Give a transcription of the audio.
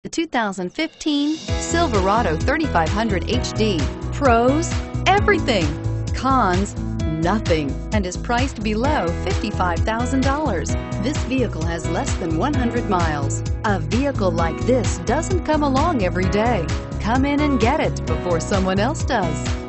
The 2015 Silverado 3500 HD. Pros, everything. Cons, nothing. And is priced below $55,000. This vehicle has less than 100 miles. A vehicle like this doesn't come along every day. Come in and get it before someone else does.